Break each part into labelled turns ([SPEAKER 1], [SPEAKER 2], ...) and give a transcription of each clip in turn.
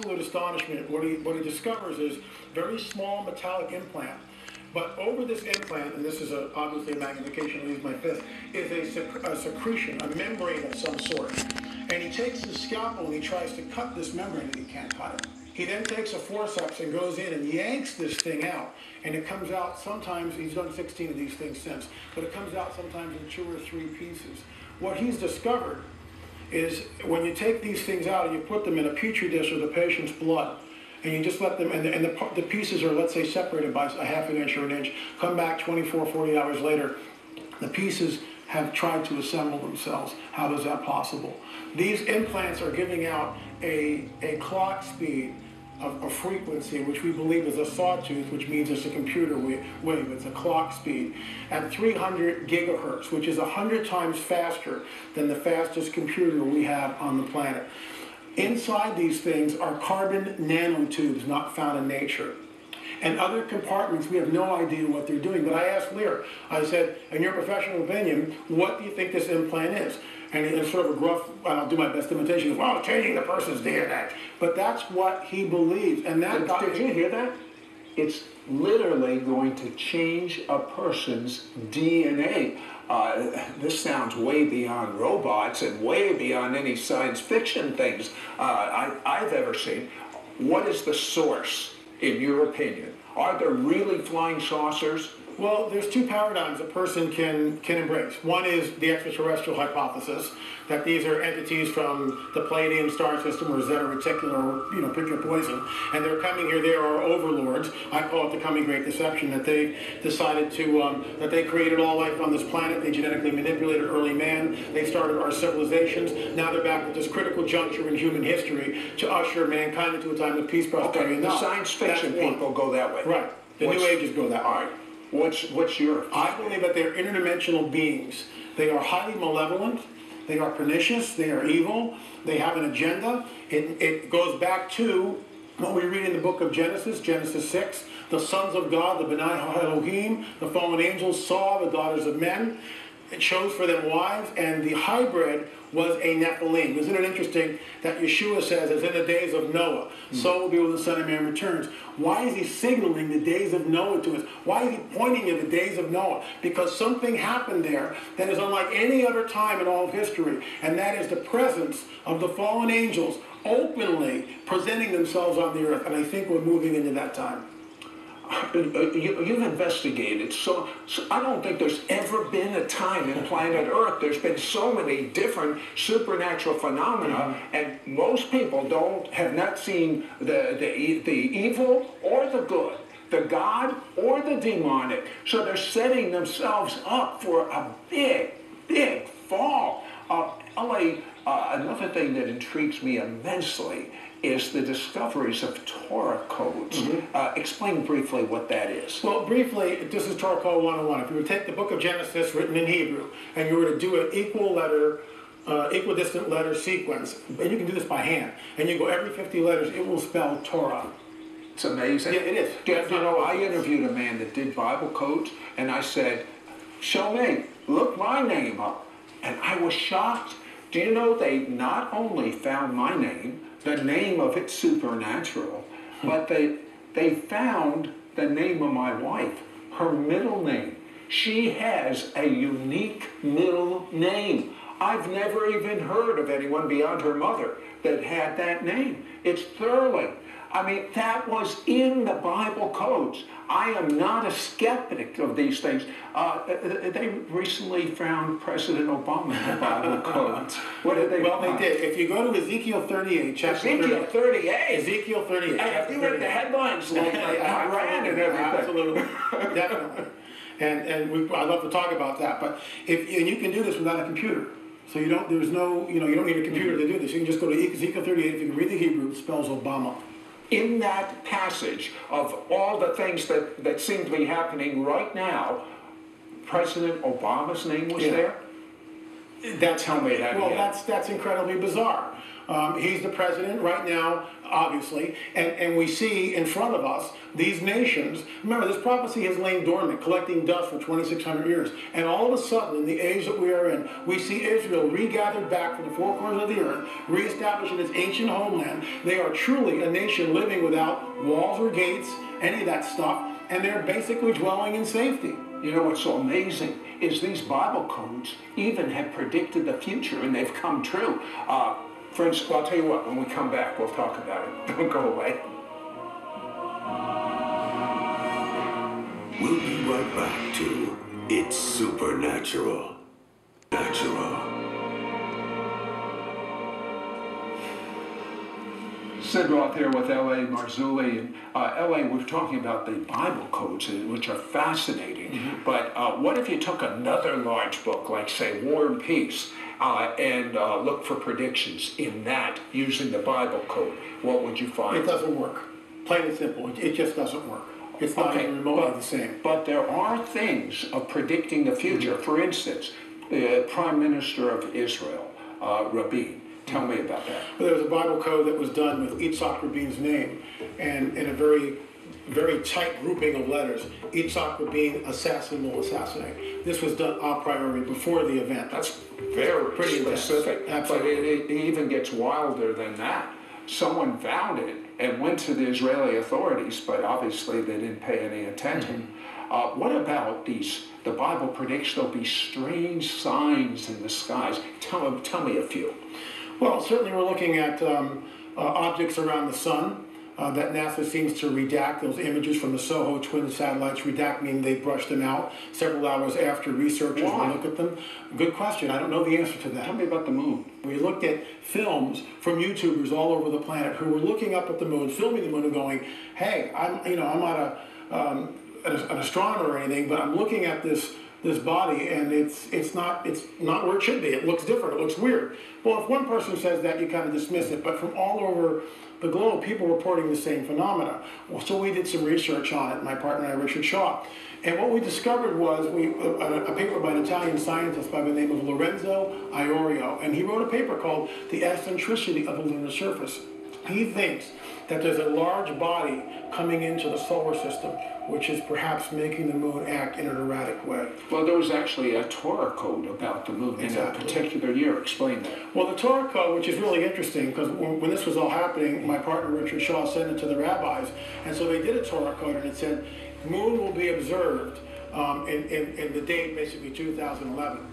[SPEAKER 1] absolute astonishment, what he discovers is very small metallic implant. But over this implant, and this is obviously a magnification, I'll use my fist, is a secretion, a membrane of some sort. And he takes his scalpel and he tries to cut this membrane and he can't cut it. He then takes a forceps and goes in and yanks this thing out. And it comes out sometimes, he's done 16 of these things since, but it comes out sometimes in 2 or 3 pieces. What he's discovered is when you take these things out and you put them in a petri dish of the patient's blood, and you just let them, and the pieces are, let's say, separated by a half an inch or an inch, come back 24, 40 hours later, the pieces have tried to assemble themselves. How is that possible? These implants are giving out a clock speed of a frequency, which we believe is a sawtooth, which means it's a computer wave. It's a clock speed at 300 gigahertz, which is 100 times faster than the fastest computer we have on the planet. Inside these things are carbon nanotubes not found in nature. And other compartments, we have no idea what they're doing. But I asked Lear, I said, in your professional opinion, what do you think this implant is? And in sort of a gruff, I'll do my best imitation, he goes, well, changing the person's DNA. But that's what he believes. And that
[SPEAKER 2] did you hear that? It's literally going to change a person's DNA. This sounds way beyond robots and way beyond any science fiction things I've ever seen. What is the source, in your opinion? Are there really flying saucers?
[SPEAKER 1] Well, there's 2 paradigms a person can embrace. One is the extraterrestrial hypothesis, that these are entities from the Pleiadian star system or Zeta Reticuli, or, pick your poison, and they're coming here. They are overlords. I call it the coming great deception, that they decided to, that they created all life on this planet. They genetically manipulated early man. They started our civilizations. Now they're back at this critical juncture in human history to usher mankind into a time of peace, prosperity, and
[SPEAKER 2] the science fiction people go that way.
[SPEAKER 1] Right. The New Ages go that way.
[SPEAKER 2] All right. What's your?
[SPEAKER 1] I believe that they're interdimensional beings. They are highly malevolent. They are pernicious. They are evil. They have an agenda. It goes back to what we read in the book of Genesis, Genesis 6. The sons of God, the B'nai Elohim, the fallen angels, saw the daughters of men. It chose for them wives, and the hybrid was a Nephilim. Isn't it interesting that Yeshua says, as in the days of Noah, so will be when the Son of Man returns? Why is he signaling the days of Noah to us? Why is he pointing at the days of Noah? Because something happened there that is unlike any other time in all of history, and that is the presence of the fallen angels openly presenting themselves on the earth, and I think we're moving into that time.
[SPEAKER 2] You've investigated, so I don't think there's ever been a time in planet Earth. There's been so many different supernatural phenomena, and most people have not seen the evil or the good, the God or the demonic. So they're setting themselves up for a big, big fall. Another thing that intrigues me immensely is the discoveries of Torah codes. Explain briefly what that is.
[SPEAKER 1] Well, briefly, this is Torah Code 101. If you were to take the book of Genesis written in Hebrew, and you were to do an equidistant letter sequence, and you can do this by hand, and you go every 50 letters, it will spell Torah.
[SPEAKER 2] It's amazing.
[SPEAKER 1] Yeah, it is.
[SPEAKER 2] I interviewed a man that did Bible codes, and I said, show me, look my name up. And I was shocked. Do you know they not only found my name, the name of it supernatural, but they found the name of my wife, her middle name. She has a unique middle name. I've never even heard of anyone beyond her mother that had that name. It's Thurling. I mean, that was in the Bible codes. I am not a skeptic of these things. They recently found President Obama in the Bible codes. What did they find?
[SPEAKER 1] They did. If you go to Ezekiel 38, chapter
[SPEAKER 2] Ezekiel 38?
[SPEAKER 1] Ezekiel 38.
[SPEAKER 2] Have you read the headlines like Iran and everything?
[SPEAKER 1] Absolutely. Definitely. And I'd love to talk about that. But and you can do this without a computer. So you don't need a computer to do this. You can just go to Ezekiel 38. If you can read the Hebrew, it spells Obama.
[SPEAKER 2] In that passage of all the things that seem to be happening right now, President Obama's name was there?
[SPEAKER 1] That's incredibly bizarre. He's the president right now, obviously, and we see in front of us these nations. Remember, this prophecy has lain dormant, collecting dust for 2,600 years. And all of a sudden, in the age that we are in, we see Israel regathered back from the four corners of the earth, reestablished in its ancient homeland. They are truly a nation living without walls or gates, any of that stuff, and they're basically dwelling in safety.
[SPEAKER 2] You know what's so amazing is these Bible codes even have predicted the future, and they've come true. For instance, I'll tell you what, when we come back, we'll talk about it. Don't go away.
[SPEAKER 3] We'll be right back to It's Supernatural. Natural.
[SPEAKER 2] Sid Roth here with L.A. Marzulli. And L.A., we're talking about the Bible codes, which are fascinating. Mm-hmm. But what if you took another large book, like, say, War and Peace, and look for predictions in that using the Bible code? What would you find?
[SPEAKER 1] It doesn't work. Plain and simple. It just doesn't work. It's not even remotely the same.
[SPEAKER 2] But there are things of predicting the future. Mm-hmm. For instance, the Prime Minister of Israel, Rabin. Tell me about that.
[SPEAKER 1] Well, there was a Bible code that was done with Yitzhak Rabin's name, and in a very, very tight grouping of letters. Yitzhak Rabin, assassin will assassinate. This was done a priori before the event.
[SPEAKER 2] That's very
[SPEAKER 1] pretty
[SPEAKER 2] specific.
[SPEAKER 1] Absolutely.
[SPEAKER 2] But it even gets wilder than that. Someone found it and went to the Israeli authorities, but obviously they didn't pay any attention. Mm-hmm. What about these? The Bible predicts there'll be strange signs in the skies. Tell me a few.
[SPEAKER 1] Well, certainly we're looking at objects around the sun that NASA seems to redact. Those images from the SOHO twin satellites, redact meaning they brushed them out several hours after researchers will look at them. Good question. I don't know the answer to that.
[SPEAKER 2] Tell me about the moon.
[SPEAKER 1] We looked at films from YouTubers all over the planet who were looking up at the moon, filming the moon and going, hey, I'm not an astronomer or anything, but I'm looking at this body, and it's not where it should be. It looks different. It looks weird. Well, if one person says that, you kind of dismiss it. But from all over the globe, people reporting the same phenomena. Well, so we did some research on it, my partner and I, Richard Shaw. And what we discovered was a paper by an Italian scientist by the name of Lorenzo Iorio, and he wrote a paper called The Eccentricity of the Lunar Surface. He thinks that there's a large body coming into the solar system, which is perhaps making the moon act in an erratic way.
[SPEAKER 2] Well, there was actually a Torah code about the moon in a particular year. Explain that.
[SPEAKER 1] Well, the Torah code, which is really interesting, because when this was all happening, my partner Richard Shaw sent it to the rabbis, and so they did a Torah code, and it said, moon will be observed in the date, basically 2011.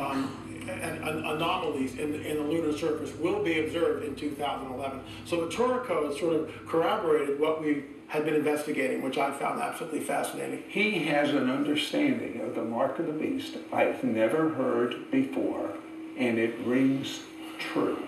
[SPEAKER 1] And anomalies in the lunar surface will be observed in 2011. So the Torah code sort of corroborated what we had been investigating, which I found absolutely fascinating.
[SPEAKER 2] He has an understanding of the mark of the beast I've never heard before, and it rings true.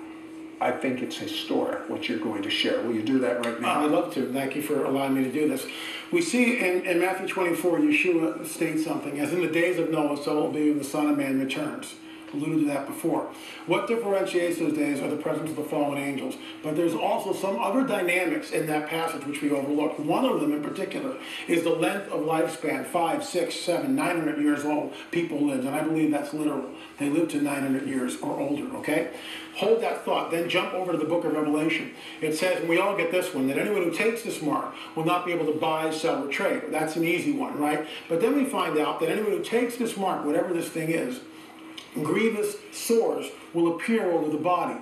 [SPEAKER 2] I think it's historic, what you're going to share. Will you do that right now?
[SPEAKER 1] I'd love to. Thank you for allowing me to do this. We see in Matthew 24, Yeshua states something, as in the days of Noah, so will be when the Son of Man returns. Alluded to that before. What differentiates those days are the presence of the fallen angels. But there's also some other dynamics in that passage which we overlooked. One of them in particular is the length of lifespan. 5, 6, 7, 900 years old people lived, and I believe that's literal. They lived to 900 years or older, okay? Hold that thought, then jump over to the book of Revelation. It says, and we all get this one, that anyone who takes this mark will not be able to buy, sell, or trade. That's an easy one, right? But then we find out that anyone who takes this mark, whatever this thing is, grievous sores will appear over the body.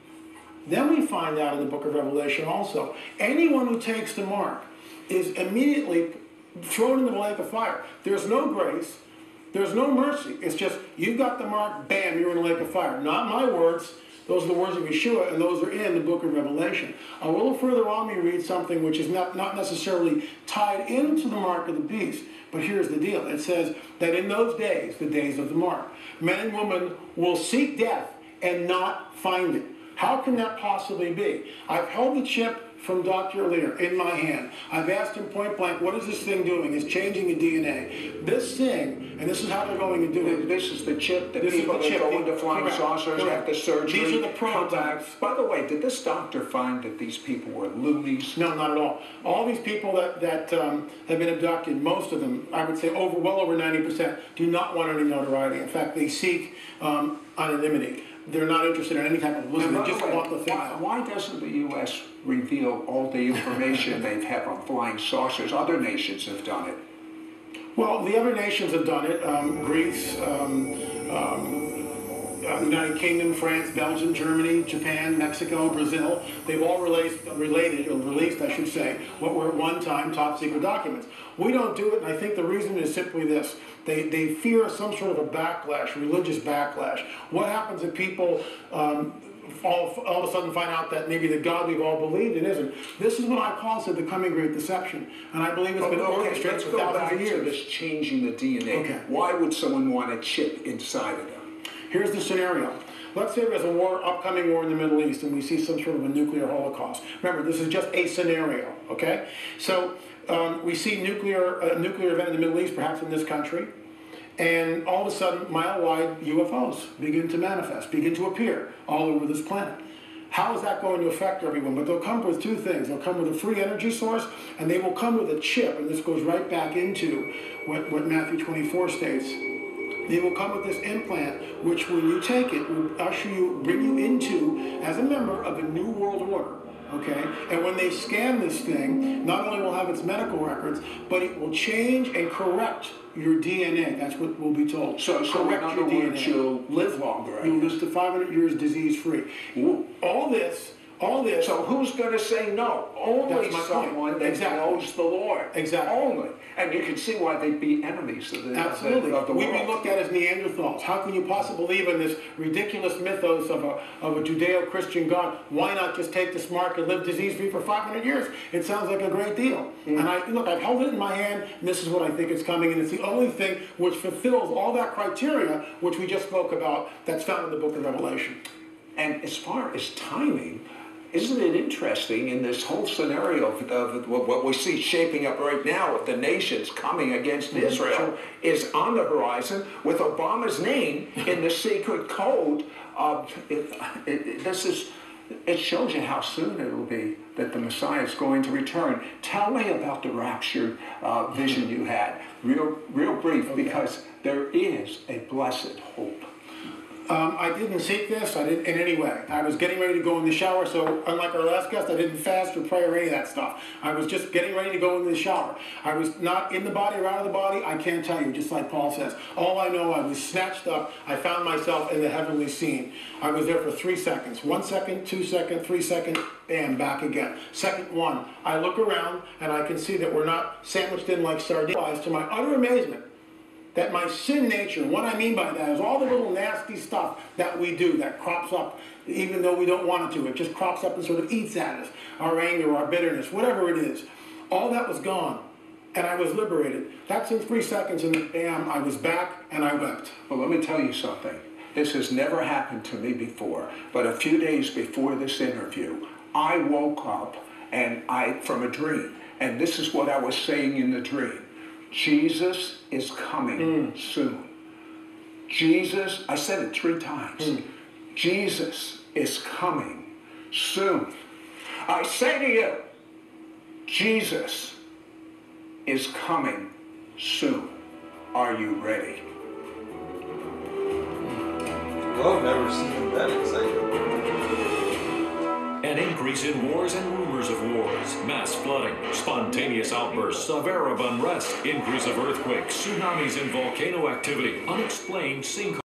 [SPEAKER 1] Then we find out in the book of Revelation also, anyone who takes the mark is immediately thrown into the lake of fire. There's no grace. There's no mercy. It's just, you've got the mark, bam, you're in the lake of fire. Not my words. Those are the words of Yeshua, and those are in the book of Revelation. A little further on, we read something which is not necessarily tied into the mark of the beast, but here's the deal. It says that in those days, the days of the mark, men and women will seek death and not find it. How can that possibly be? I've held the chip from Dr. Lear in my hand. I've asked him point blank, what is this thing doing? It's changing the DNA. This thing, and this is how they're going to do it.
[SPEAKER 2] This is the chip that people that go into flying saucers after surgery.
[SPEAKER 1] These are the prototypes.
[SPEAKER 2] By the way, did this doctor find that these people were loonies?
[SPEAKER 1] No, not at all. All these people that have been abducted, most of them, I would say well over 90%, do not want any notoriety. In fact, they seek anonymity. they're not interested in any type of publicity. They just want the thing out.
[SPEAKER 2] Why doesn't the U.S. reveal all the information they have on flying saucers? Other nations have done it.
[SPEAKER 1] Well, the other nations have done it. Greece, United Kingdom, France, Belgium, Germany, Japan, Mexico, Brazil. They've all released, I should say, what were at one time top secret documents. We don't do it, and I think the reason is simply this. They fear some sort of a backlash, religious backlash. What happens if people all of a sudden find out that maybe the God we've all believed in isn't? This is what I call the coming great deception, and I believe it's been orchestrated for thousands of years.
[SPEAKER 2] This changing the DNA.
[SPEAKER 1] Okay.
[SPEAKER 2] Why would someone want a chip inside of them?
[SPEAKER 1] Here's the scenario. Let's say there's a war, upcoming war in the Middle East, and we see some sort of a nuclear holocaust. Remember, this is just a scenario, okay? So we see a nuclear event in the Middle East, perhaps in this country, and all of a sudden, mile-wide UFOs begin to manifest, begin to appear all over this planet. How is that going to affect everyone? But they'll come with two things. They'll come with a free energy source, and they will come with a chip, and this goes right back into what Matthew 24 states. They will come with this implant, which when you take it, will bring you into, as a member of a new world order, okay? And when they scan this thing, not only will have its medical records, but it will change and correct your DNA. That's what we'll be told.
[SPEAKER 2] So
[SPEAKER 1] correct
[SPEAKER 2] in
[SPEAKER 1] your
[SPEAKER 2] other
[SPEAKER 1] DNA.
[SPEAKER 2] words, you'll live longer.
[SPEAKER 1] You'll live to 500 years disease-free. All this.
[SPEAKER 2] So who's going to say no? Only someone that knows the Lord.
[SPEAKER 1] Exactly.
[SPEAKER 2] Only. And you can see why they'd be enemies of the
[SPEAKER 1] Absolutely.
[SPEAKER 2] of the
[SPEAKER 1] We'd
[SPEAKER 2] world.
[SPEAKER 1] be looked at as Neanderthals. How can you possibly believe in this ridiculous mythos of a Judeo-Christian God? Why not just take this mark and live disease-free for 500 years? It sounds like a great deal. And I've held it in my hand, and this is what I think is coming, and it's the only thing which fulfills all that criteria which we just spoke about that's found in the book of Revelation.
[SPEAKER 2] And as far as timing, isn't it interesting in this whole scenario of what we see shaping up right now of the nations coming against Israel is on the horizon with Obama's name in the secret code of it shows you how soon it will be that the Messiah is going to return. Tell me about the rapture vision you had, real brief, because there is a blessed hope.
[SPEAKER 1] I didn't seek this, I didn't in any way. I was getting ready to go in the shower, so unlike our last guest, I didn't fast or pray or any of that stuff. I was just getting ready to go into the shower. I was not in the body or out of the body, I can't tell you, just like Paul says. All I know, I was snatched up, I found myself in the heavenly scene. I was there for 3 seconds. 1 second, 2 seconds, 3 seconds, bam, back again. Second one, I look around and I can see that we're not sandwiched in like sardines. To my utter amazement, that my sin nature, what I mean by that is all the little nasty stuff that we do that crops up even though we don't want it to. It just crops up and sort of eats at us. Our anger, our bitterness, whatever it is. All that was gone. And I was liberated. That's in 3 seconds, and bam, I was back and I wept.
[SPEAKER 2] Well, let me tell you something. This has never happened to me before. But a few days before this interview, I woke up from a dream. And this is what I was saying in the dream. Jesus is coming soon. Jesus, I said it 3 times. Jesus is coming soon. I say to you, Jesus is coming soon. Are you ready?
[SPEAKER 4] Well, I've never seen that exciting.
[SPEAKER 5] An increase in wars and rumors of wars, mass flooding, spontaneous outbursts of Arab unrest, increase of earthquakes, tsunamis and volcano activity, unexplained sinkhauls.